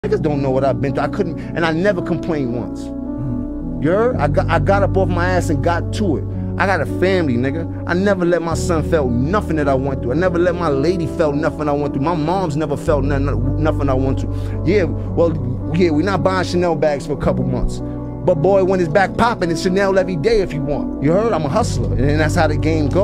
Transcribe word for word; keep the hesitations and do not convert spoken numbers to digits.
Niggas don't know what I've been through. I couldn't, and I never complained once. You heard? I got, I got up off my ass and got to it. I got a family, nigga. I never let my son felt nothing that I went through. I never let my lady felt nothing I went through. My mom's never felt nothing, nothing I went through. Yeah, well, yeah, we're not buying Chanel bags for a couple months. But boy, when it's back popping, it's Chanel every day if you want. You heard? I'm a hustler, and that's how the game goes.